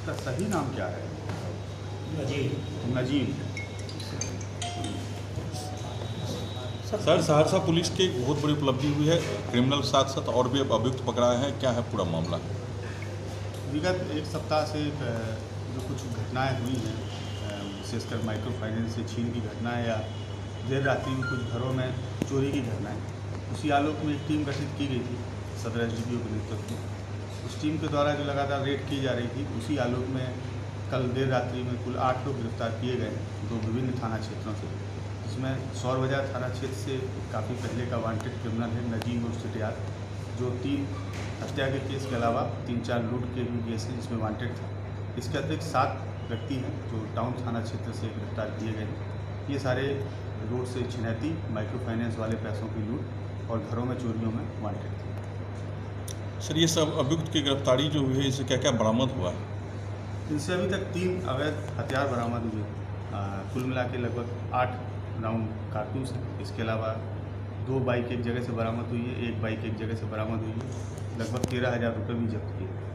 इसका सही नाम क्या है? नजीब। सर, सहरसा पुलिस की एक बहुत बड़ी उपलब्धि हुई है, क्रिमिनल साथ साथ और भी अभियुक्त पकड़ाए हैं, क्या है पूरा मामला? विगत एक सप्ताह से जो कुछ घटनाएं हुई हैं, विशेषकर माइक्रो फाइनेंस से छीन की घटनाएं या देर रात्रि में कुछ घरों में चोरी की घटनाएं, उसी आलोक में एक टीम गठित की गई थी सदर एसडीपीओ के नेतृत्व में। उस टीम के द्वारा जो लगातार रेड की जा रही थी, उसी आलोक में कल देर रात्रि में कुल 8 लोग गिरफ्तार किए गए हैं 2 विभिन्न थाना क्षेत्रों से, जिसमें सौर बाजार थाना क्षेत्र से काफ़ी पहले का वांटेड क्रिमिनल है नजीब उर्फ सिटियार, जो 3 हत्या के केस के अलावा 3-4 लूट के भी केस हैं जिसमें वांटेड था। इसके अतिरिक्त 7 व्यक्ति हैं जो टाउन थाना क्षेत्र से गिरफ्तार किए गए हैं। ये सारे रोड से छिनैती, माइक्रो फाइनेंस वाले पैसों की लूट और घरों में चोरियों में वांटेड थे। सर, ये सब अभियुक्त की गिरफ्तारी जो हुई है, इससे क्या क्या बरामद हुआ है? इनसे अभी तक 3 अवैध हथियार बरामद हुए। कुल मिला के लगभग 8 राउंड कारतूस हैं। इसके अलावा 2 बाइक एक जगह से बरामद हुई है, 1 बाइक एक जगह से बरामद हुई है। लगभग 13,000 रुपये भी जब्त किए।